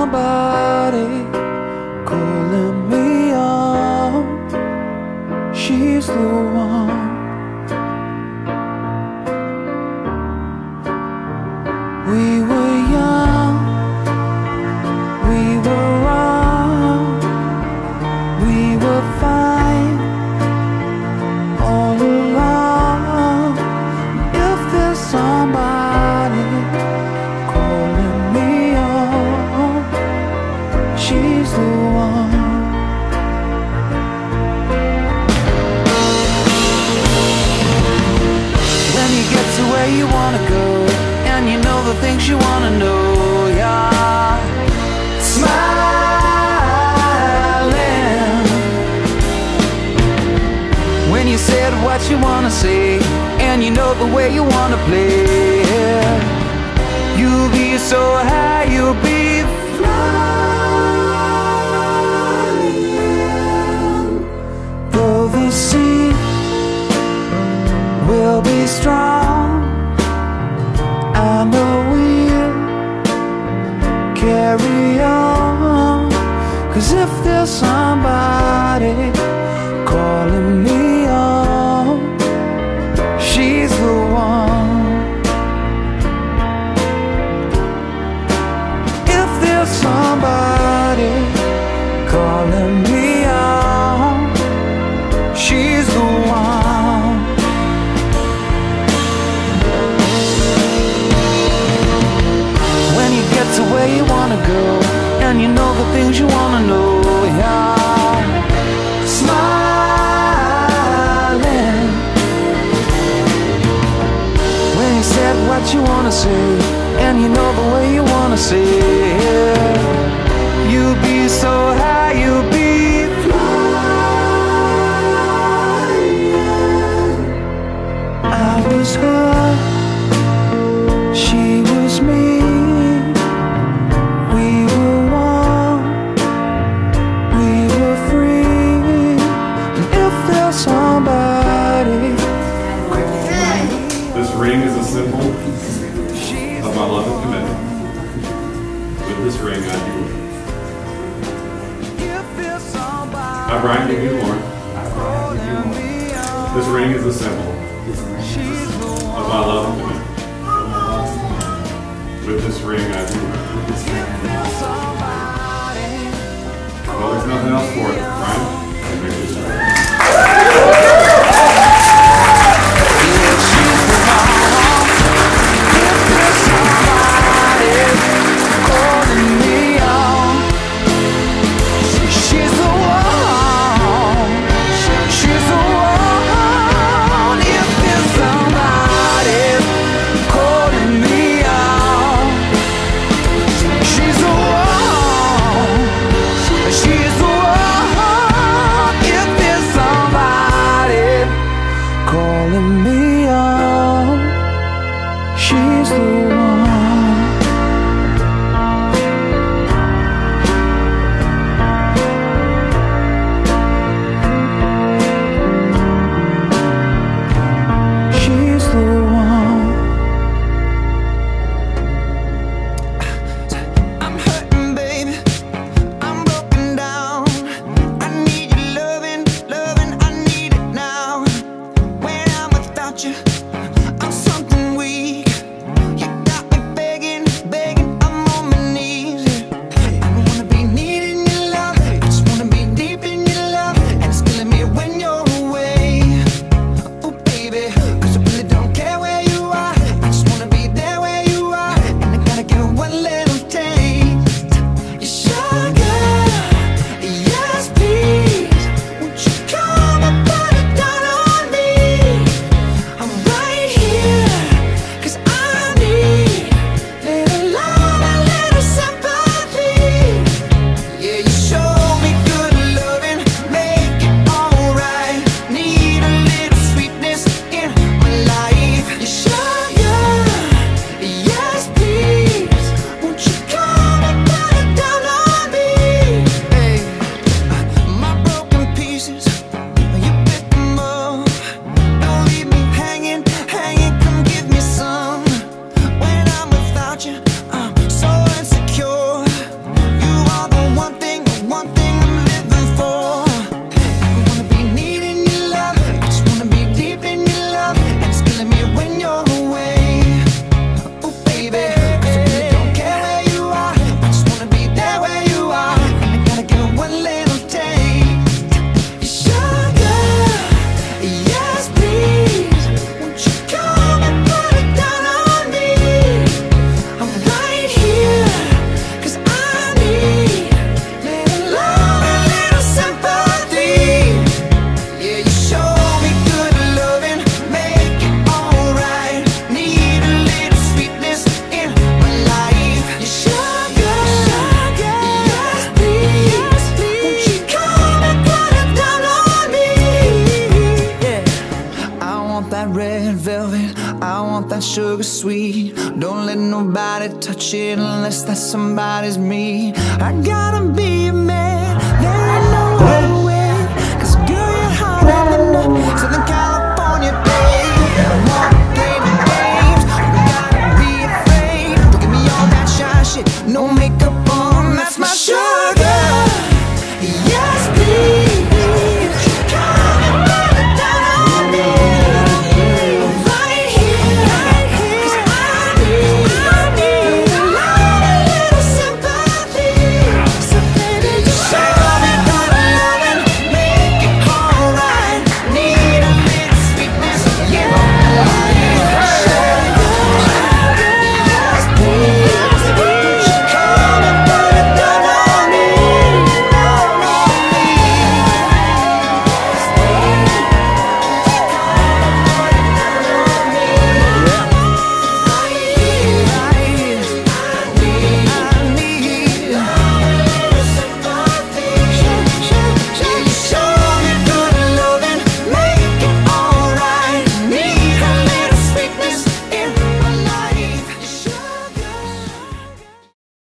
somebody calling me on, she's the one. We were young, we were wrong, we were fine all along. If there's somebody calling me on, she's the one. When you get to where you wanna go, and you know the things you wanna know, yeah. Smiling when you said what you wanna say, and you know the way you wanna play. You'll be so high, you'll be flying. Though the sea will be strong, I know we'll carry on. 'Cause if there's somebody calling me on, she's the one. If there's somebody calling me on, she's the one. When you get to where you wanna go, and you know the things you wanna know, yeah. Smiling when you said what you wanna say, and you know the way you wanna say it. You'll be so high, you'll be flying. I was her, she was me. We were one, we were free. And if there's somebody, this ring is a symbol of my love and commitment. With this ring, I do. I, Brian, give you Lauren. This ring is a symbol of my love and commitment. With this ring, I do. Well, there's nothing else for it, Brian. You make this right. She's the one. want that sugar sweet. Don't let nobody touch it unless that somebody's me. I gotta be a man,